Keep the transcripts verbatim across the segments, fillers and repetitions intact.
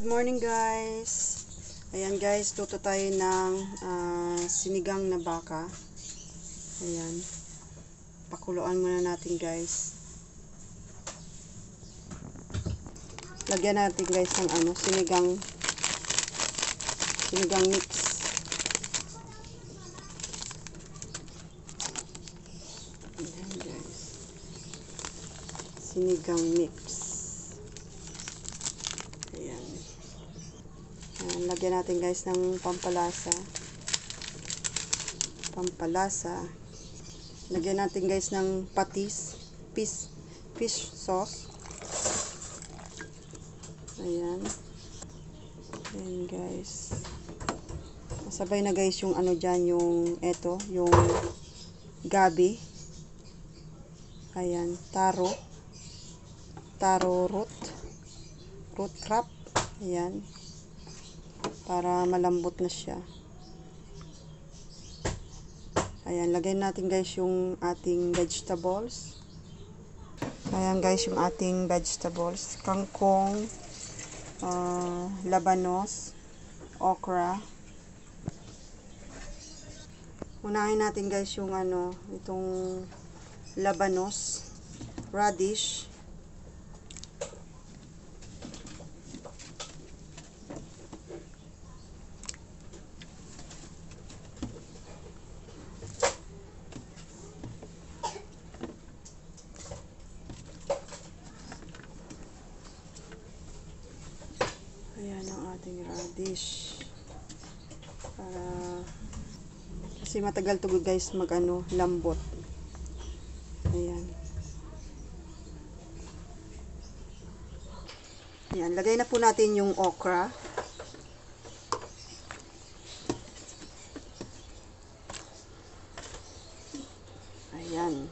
Good morning guys. Ayan guys, luto tayo ng uh, sinigang na baka. Ayan. Pakuluan muna natin guys. Lagyan natin guys ng ano, sinigang sinigang mix. Ayan guys. Sinigang mix. Ayan. Ayan. Lagyan natin guys ng pampalasa. Pampalasa. Lagyan natin guys ng patis. Fish, fish sauce. Ayan. Ayan guys. Sabay na guys yung ano dyan, yung eto, yung gabi. Ayan. Taro. Taro root. Root crab. Ayan. Para malambot na siya. Ayan. Lagay natin guys yung ating vegetables. Ayan guys yung ating vegetables. Kangkong, uh, labanos, okra. Unahin natin guys yung ano, itong labanos, radish. Ayan ang ating radish. Para kasi matagal to guys mag ano, lambot. Ayan. Ayan, lagay na po natin yung okra. Ayan.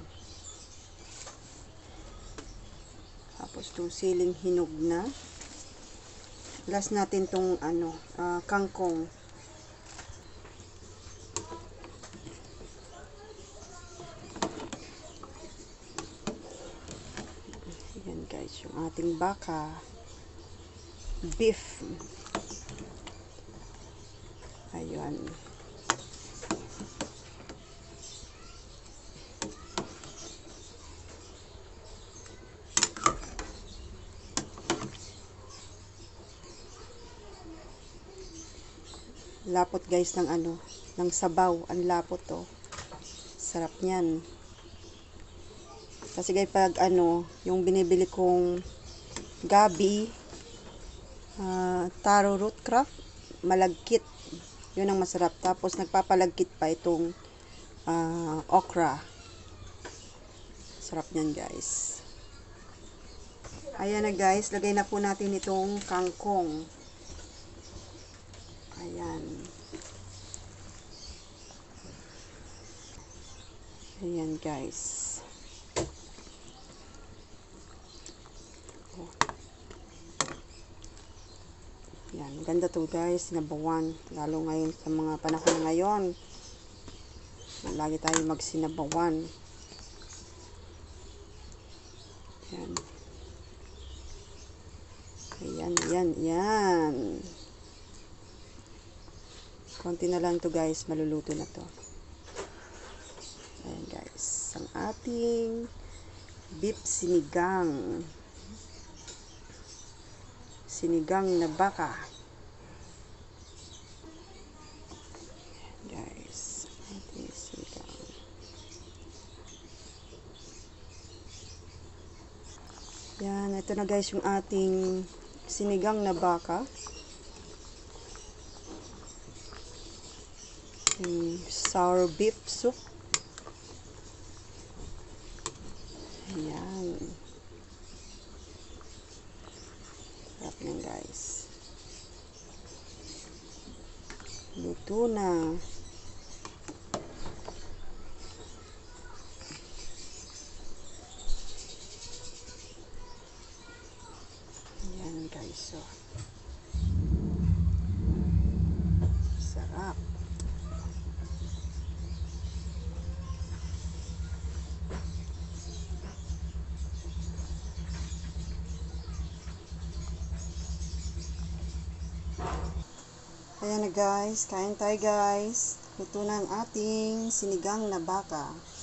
Tapos itong siling hinog na. Last natin tong ano, uh, kangkong. Ayan guys, yung ating baka. Beef. Ayan. Lapot guys ng ano, ng sabaw. Ang lapot to. Sarap niyan. Kasi guys pag ano, yung binibili kong gabi, uh, taro root crab, malagkit. Yun ang masarap. Tapos nagpapalagkit pa itong uh, okra. Sarap niyan guys. Ayan na guys, lagay na po natin itong kangkong. Ayan. Ayan guys. Oh. Ayan, ganda to guys, sinabawan. Lalo ngayon sa mga panahon ngayon. Lagi tayo magsinabawan. Ayan. Ayan, ayan, ayan. Konti na lang to guys, maluluto na to. Ayan guys, ang ating beef sinigang. Sinigang na baka. Ayan guys, ating sinigang. Ayan, ito na guys yung ating sinigang na baka. Hmm, sour beef soup. Ayan. Sarap yan guys. Luto na. Ayan guys. So, sarap. Ayan na guys, kain tayo guys. Luto na ang ating sinigang na baka.